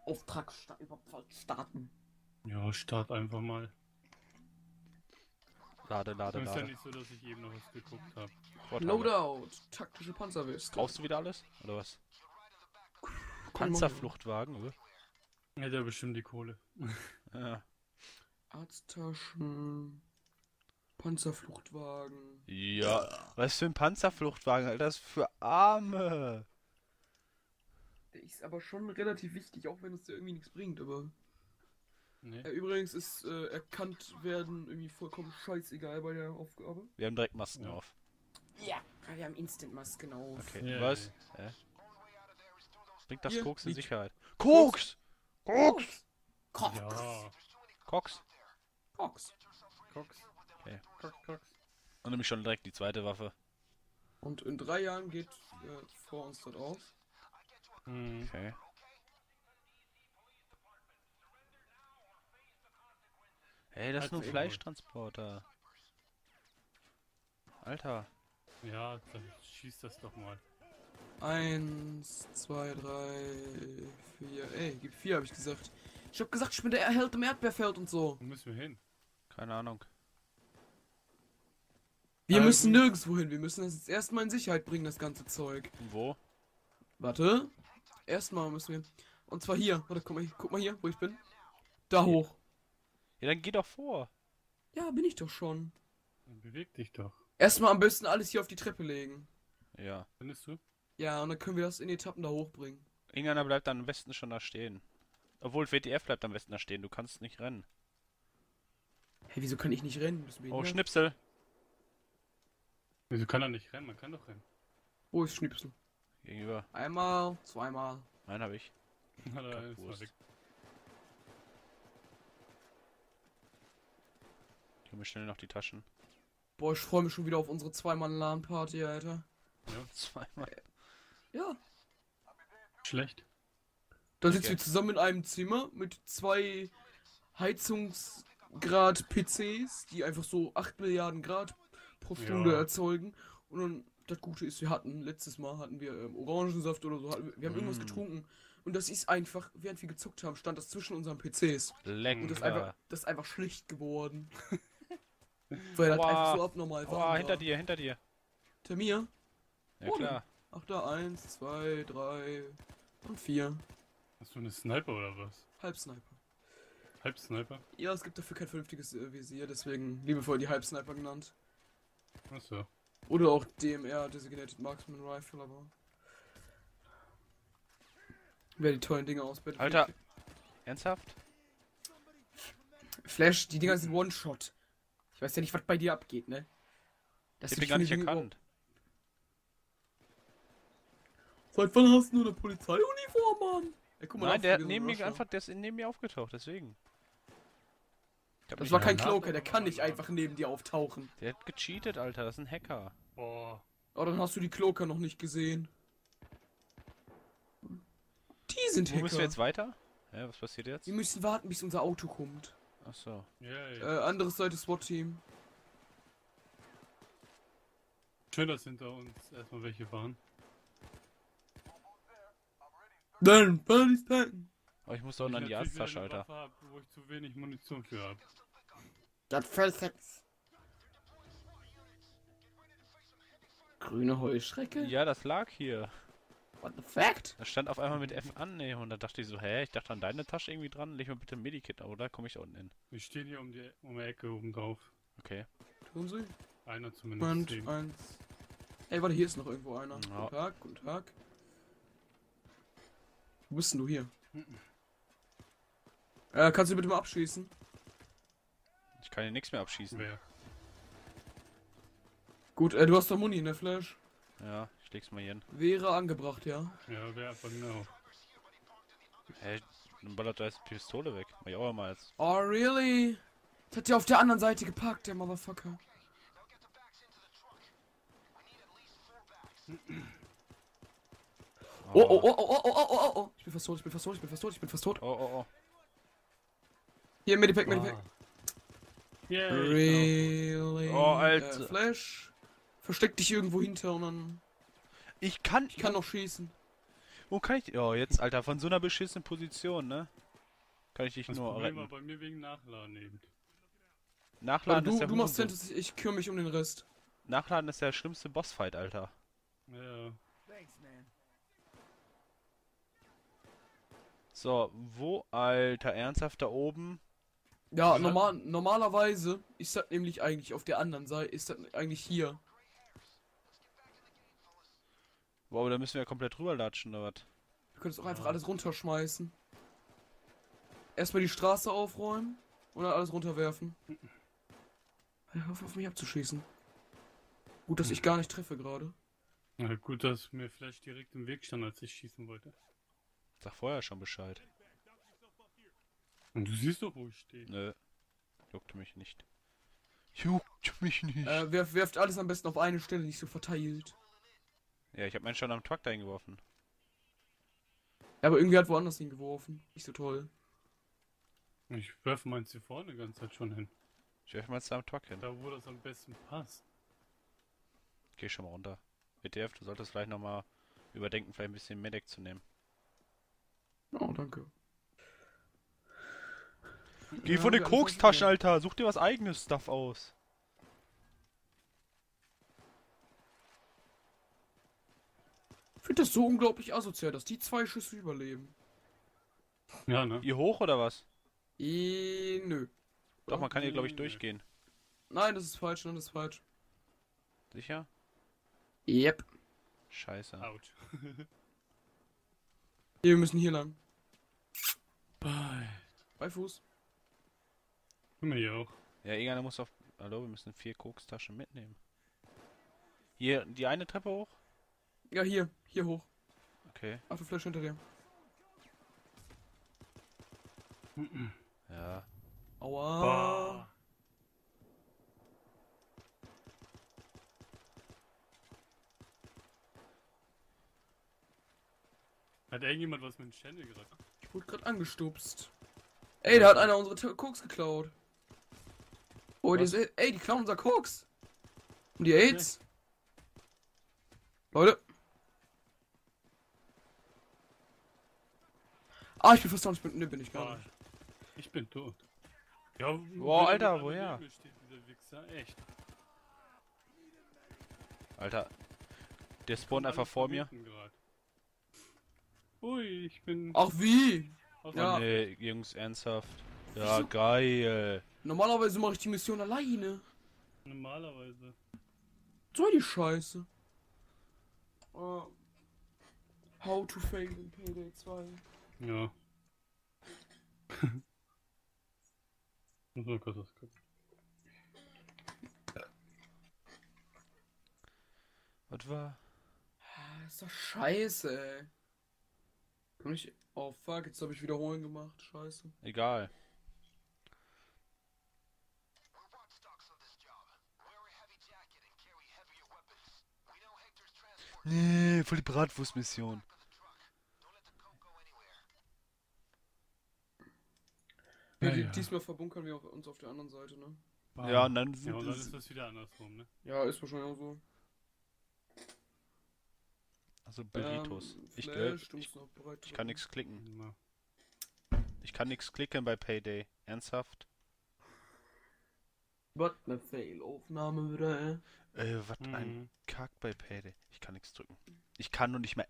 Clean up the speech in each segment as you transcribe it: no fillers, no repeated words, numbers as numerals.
Auftrag starten. Ja, start einfach mal. Lade. Ist ja nicht so, dass ich eben noch was geguckt habe. Loadout, taktische Panzerweste. Brauchst du wieder alles? Oder was? Kann man Panzerfluchtwagen, oder? Hätte ja bestimmt die Kohle. Ja. Arzttaschen, Panzerfluchtwagen. Ja. Was für ein Panzerfluchtwagen, Alter? Das ist für Arme. Der ist aber schon relativ wichtig, auch wenn es dir irgendwie nichts bringt, aber. Nee. Übrigens ist erkannt werden irgendwie vollkommen scheißegal bei der Aufgabe. Wir haben direkt Masken Ja. auf. Ja, wir haben Instant-Masken auf. Okay. Ja, Was? Bringt das Hier, Koks in liegt. Sicherheit? Koks! Koks! Ja. Koks. Koks. Cox. Okay. Cox. Und nämlich schon direkt die zweite Waffe. Und in 3 Jahren geht vor uns dort auf. Hm. Okay. Hey, das ist nur Halt Fleischtransporter. Alter. Ja, dann schieß das doch mal. 1, 2, 3, 4. Ey, gib 4, habe ich gesagt. Ich hab gesagt, ich bin der Held im Erdbeerfeld und so. Wo müssen wir hin? Keine Ahnung. Wir Also- müssen nirgendwo hin. Wir müssen das jetzt erstmal in Sicherheit bringen, das ganze Zeug. Wo? Warte. Erstmal müssen wir. Und zwar hier. Warte, guck mal hier, wo ich bin. Da hoch. Ja, dann geh doch vor. Ja, bin ich doch schon. Dann beweg dich doch. Erstmal am besten alles hier auf die Treppe legen. Ja. Findest du? Ja, und dann können wir das in Etappen da hochbringen. Irgendeiner bleibt am besten schon da stehen. Obwohl, WTF bleibt am besten da stehen. Du kannst nicht rennen. Hey, wieso kann ich nicht rennen? Bist du Oh, behindert? Schnipsel. Wieso kann er nicht rennen? Man kann doch rennen. Wo ist Schnipsel? Gegenüber. Einmal, zweimal. Nein, hab ich. Na, da ist er Kackwurst. weg. Ich hol mir schnell noch die Taschen. Boah, ich freue mich schon wieder auf unsere 2-Mann-LAN-Party, Alter. Zweimal. Ja. Schlecht. Da sitzen Okay. wir zusammen in einem Zimmer mit 2 Heizungsgrad-PCs, die einfach so 8 Milliarden Grad pro Stunde Ja. erzeugen. Und dann, das Gute ist, letztes Mal hatten wir Orangensaft oder so, wir haben irgendwas getrunken. Und das ist einfach, während wir gezockt haben, stand das zwischen unseren PCs. Und Lecker. das ist einfach schlecht geworden. Weil das einfach so abnormal war. Oh, hinter dir. Hinter mir? Ja, Oh, klar. Ach da, 1, 2, 3 und 4. Hast du eine Sniper oder was? Halbsniper. Halbsniper? Ja, es gibt dafür kein vernünftiges Visier, deswegen liebevoll die Halbsniper genannt. Achso. Oder auch DMR, Designated Marksman Rifle, aber. Wer die tollen Dinge ausbildet. Alter. Ernsthaft? Flash, die Dinger sind One-Shot. Ich weiß ja nicht, was bei dir abgeht, ne? Das Ich hab den gar nicht erkannt. Seit wann hast du nur eine Polizeiuniform, Mann? Ey, guck mal, Nein, da der ist hat so neben ein mir Rusher. einfach, der ist neben mir aufgetaucht, deswegen. Ich hab Das nicht war kein erkannt. Cloaker, der kann nicht einfach neben dir auftauchen. Der hat gecheatet, Alter. Das ist ein Hacker. Boah. Oh, dann hast du die Cloaker noch nicht gesehen. Die sind Wo müssen wir Hacker. jetzt weiter? Ja, was passiert jetzt? Wir müssen warten, bis unser Auto kommt. Achso. Yay. Andere Seite SWAT-Team. Schön, dass hinter uns erstmal welche waren. Dann, Buddies packen. Aber ich muss doch an die natürlich wieder Arzttasche, eine Alter. Waffe hab, wo ich zu wenig Munition für habe. Das fällt jetzt. Grüne Heuschrecke? Ja, das lag hier. What the fact? Das stand auf einmal mit F an, ne? Und da dachte ich so, hä? Ich dachte an deine Tasche irgendwie dran. Leg mal bitte ein Medikit, oder? Komme ich da unten hin? Wir stehen hier um die Ecke oben drauf. Okay. Tun sie? Einer zumindest. Und stehen. 1. Ey, warte, hier ist noch irgendwo einer. Ja. Guten Tag, guten Tag. Wo bist denn du hier? Kannst du bitte mal abschießen? Ich kann hier nichts mehr abschießen. Wer? Gut, du hast doch Muni, ne, Flash? Ja, ich leg's mal hier hin. Wäre angebracht, ja. Ja, wer aber genau. Hä? Dann ballert da jetzt die Pistole weg. Mach ich auch mal jetzt. Oh, really? Das hat ja auf der anderen Seite geparkt, der Motherfucker. Oh, oh, oh, oh, oh, oh, oh, oh. Ich bin fast tot, ich bin fast tot, ich bin fast tot, ich bin fast tot. Oh, oh, oh. Hier, Medipack, Medipack. Yay. Really? Oh, Alter. Flash. Versteck dich irgendwo hinter und dann. Ich kann... Ich kann noch schießen. Wo kann ich... Oh, jetzt, Alter, von so einer beschissenen Position, ne? Kann ich dich Das nur Problem war retten. bei mir wegen Nachladen eben. Nachladen ist der Du machst Hurensohn. Centos, ich kümmere mich um den Rest. Nachladen ist der schlimmste Bossfight, Alter. Ja. So, wo, Alter, ernsthaft da oben? Ja, Was hat- normalerweise ist das nämlich eigentlich auf der anderen Seite, ist das eigentlich hier. Wow, da müssen wir ja komplett rüberlatschen, oder was? Du könntest auch einfach Ja. alles runterschmeißen. Erstmal die Straße aufräumen und dann alles runterwerfen. Hör auf mich abzuschießen. Gut, dass ich gar nicht treffe gerade. Na gut, dass mir vielleicht direkt im Weg stand, als ich schießen wollte. Sag vorher schon Bescheid. Und du siehst doch, wo ich stehe. Nö. Juckt mich nicht. Juckt mich nicht. Werft alles am besten auf eine Stelle, nicht so verteilt. Ja, ich hab meinen schon am Truck dahin geworfen. Ja, aber irgendwie hat woanders hingeworfen. Nicht so toll. Ich werfe meins hier vorne die ganze Zeit schon hin. Ich werf mal jetzt da am Truck hin. Da, wo das am besten passt. Geh schon mal runter. WTF, du solltest vielleicht nochmal überdenken, vielleicht ein bisschen Medic zu nehmen. Oh, danke. Geh Ja, von den hab ich alles Kokstaschen, ausprobiert. Alter. Such dir was eigenes Stuff aus. Ich finde das so unglaublich asozial, dass die 2 Schüsse überleben. Ja, ne? Hier hoch oder was? Nö. Doch, man kann hier, glaube ich, Nee. durchgehen. Nein, das ist falsch, nein, das ist falsch. Sicher? Yep. Scheiße. Autsch. Hier, wir müssen hier lang. Bye. Bei Fuß. Guck mal hier auch. Ja, irgendeiner muss auf... Hallo, wir müssen 4 Kokstaschen mitnehmen. Hier, die eine Treppe hoch? Ja, hier. Hier hoch. Okay. Ach, du Flash hinter dir. Ja. Aua. Bah. Hat irgendjemand was mit dem Channel gerade? Ich wurde gerade angestupst. Ey, da hat einer unsere Koks geklaut. Oh, Was? ey, die klauen unser Koks. Und die AIDS. Leute. Ah, ich bin fast down. Ne, bin ich gar Ah, nicht. ich bin tot. Ja, Boah, wie Alter, der mit woher? alle Nebel steht, dieser Wichser, echt. Alter. Der spawnt Alles einfach vor von mir. hinten grad. Ui, ich bin... Ach, wie? aus- ja. Nee, Jungs, ernsthaft. Ja, Wieso? geil. Normalerweise mache ich die Mission alleine. Normalerweise. So die Scheiße. How to fail in Payday 2. Ja. Muss mal kurz was gucken. Was war? Ah, ist doch scheiße, ey. Kann ich... Oh fuck, jetzt habe ich wiederholen gemacht. Scheiße. Egal. Nee, voll die Bratwurstmission. Ja. Diesmal verbunkern wir auch uns auf der anderen Seite, ne? Ja, und dann Ja, sind und dann es... ist das wieder andersrum, ne? Ja, ist wahrscheinlich auch so. Also Burritos. Ich, Flash, du musst noch bereit ich kann nichts klicken. Ja. Ich kann nichts klicken bei Payday. Ernsthaft? Was ne Fail-Aufnahme wieder, ey. Was ein Mhm. Kack bei Payday. Ich kann nichts drücken. Ich kann nur nicht mehr...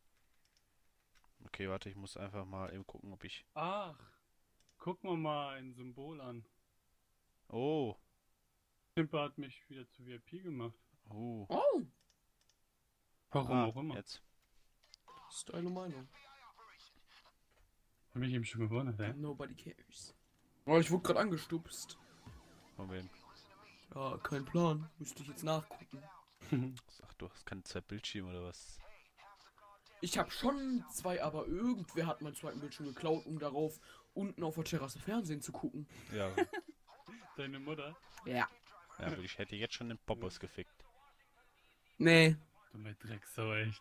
Okay, warte, ich muss einfach mal eben gucken, ob ich... Ach, guck mal ein Symbol an. Oh. Simpe hat mich wieder zu VIP gemacht. Oh. Oh, Warum Ah, auch immer. jetzt. das ist deine Meinung. Hab mich eben schon gewundert, ey. Nobody cares. Oh, ich wurde gerade angestupst. Von wem? Ja, kein Plan. Müsste ich jetzt nachgucken. Ach, du hast keine 2 Bildschirme oder was? Ich habe schon 2, aber irgendwer hat meinen zweiten Bildschirm geklaut, um darauf unten auf der Terrasse Fernsehen zu gucken. Ja. Deine Mutter? Ja. Ja, aber ich hätte jetzt schon den Poppers gefickt. Nee. Dumme Drecksau, echt.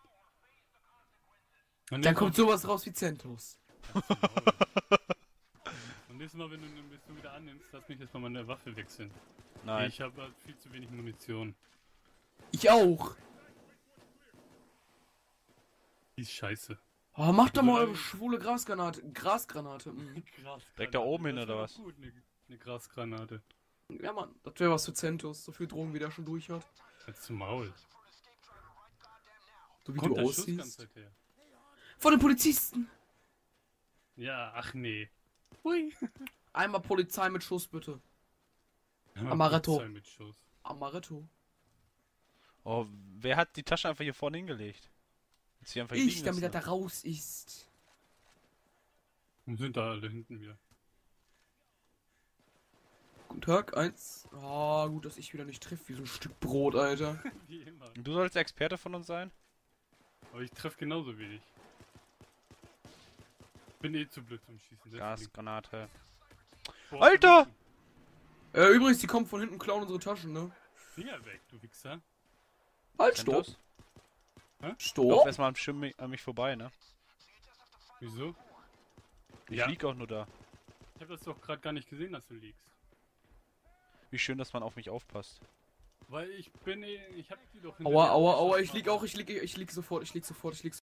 Dann kommt sowas raus wie Centos. Und nächstes Mal, wenn du eine Mission wieder annimmst, lass mich jetzt mal meine Waffe wechseln. Nein. Ich habe halt viel zu wenig Munition. Ich auch. Die ist scheiße. Oh, macht doch mal Solange- eure schwule Grasgranate. Grasgranate. Direkt da oben hin, Das oder wär was? doch gut, eine Grasgranate. Ja, Mann, das wäre was für Zentus. So viel Drogen, wie der schon durch hat. Jetzt zum Maul. So wie Kommt du der Schuss ganz aussiehst. weit her? Von den Polizisten! Ja, ach nee. Hui. Einmal Polizei mit Schuss, bitte. Amaretto. Polizei mit Schuss. Amaretto. Oh, wer hat die Tasche einfach hier vorne hingelegt? Hat sie einfach Ich, liegen damit er lassen? da raus ist. Und sind da alle hinten wieder. Guten Tag, 1. Ah, gut, dass ich wieder nicht treffe, wie so ein Stück Brot, Alter. Wie immer. Du sollst Experte von uns sein? Aber ich treffe genauso wenig. Bin eh zu blöd zum Schießen. deswegen. Gasgranate. Boah, Alter! Übrigens, die kommen von hinten, klauen unsere Taschen, ne? Finger weg, du Wichser. Halt, stopp. Santos? Lauf Stopp. erstmal am Schirm an mich vorbei, ne? Wieso? Ich Ja. lieg auch nur da. Ich habe das doch gerade gar nicht gesehen, dass du liegst. Wie schön, dass man auf mich aufpasst. Weil ich hab die doch Aua, aua, aua, ich lieg auch, ich lieg sofort, ich lieg sofort.